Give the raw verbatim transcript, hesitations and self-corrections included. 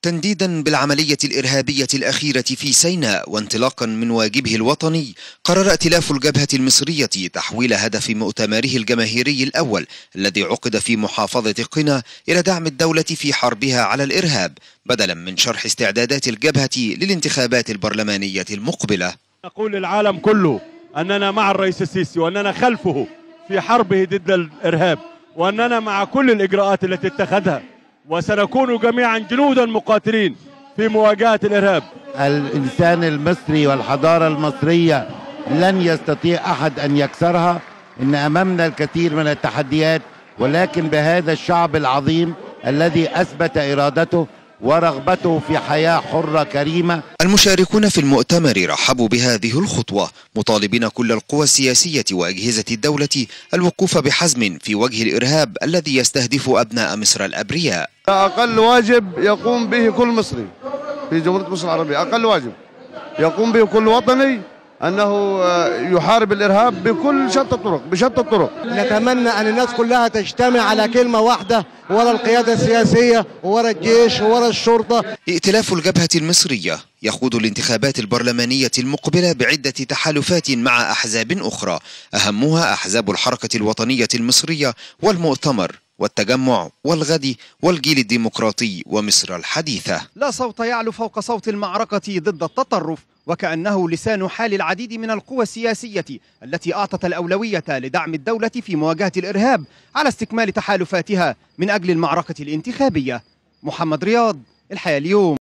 تنديدا بالعملية الإرهابية الأخيرة في سيناء وانطلاقا من واجبه الوطني، قرر ائتلاف الجبهة المصرية تحويل هدف مؤتمره الجماهيري الأول الذي عقد في محافظة قنا إلى دعم الدولة في حربها على الإرهاب، بدلا من شرح استعدادات الجبهة للانتخابات البرلمانية المقبلة. نقول للعالم كله أننا مع الرئيس السيسي وأننا خلفه في حربه ضد الإرهاب، وأننا مع كل الإجراءات التي اتخذها، وسنكون جميعا جنودا مقاتلين في مواجهة الإرهاب. الإنسان المصري والحضارة المصرية لن يستطيع أحد أن يكسرها. إن أمامنا الكثير من التحديات، ولكن بهذا الشعب العظيم الذي أثبت إرادته ورغبته في حياة حرة كريمة. المشاركون في المؤتمر رحبوا بهذه الخطوة، مطالبين كل القوى السياسية وأجهزة الدولة الوقوف بحزم في وجه الإرهاب الذي يستهدف أبناء مصر الأبرياء. أقل واجب يقوم به كل مصري في جمهورية مصر العربية، أقل واجب يقوم به كل وطني أنه يحارب الإرهاب بكل شتى الطرق بشتى الطرق. نتمنى أن الناس كلها تجتمع على كلمة واحدة ورا القيادة السياسية ورا الجيش ورا الشرطة. ائتلاف الجبهة المصرية يخوض الانتخابات البرلمانية المقبلة بعدة تحالفات مع أحزاب أخرى، أهمها أحزاب الحركة الوطنية المصرية والمؤتمر والتجمع والغد والجيل الديمقراطي ومصر الحديثة. لا صوت يعلو فوق صوت المعركة ضد التطرف، وكأنه لسان حال العديد من القوى السياسية التي أعطت الأولوية لدعم الدولة في مواجهة الإرهاب على استكمال تحالفاتها من أجل المعركة الانتخابية. محمد رياض، الحياة اليوم.